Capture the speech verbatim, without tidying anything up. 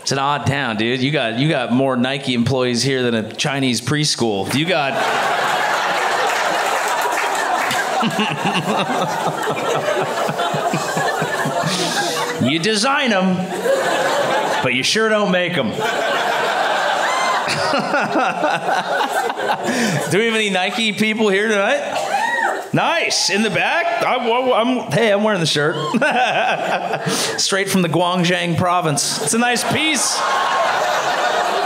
It's an odd town, dude. You got you got more Nike employees here than a Chinese preschool. You got. You design them, but you sure don't make them. Do we have any Nike people here tonight? Nice. In the back? I, I'm, hey, I'm wearing the shirt. Straight from the Guangzhou province. It's a nice piece.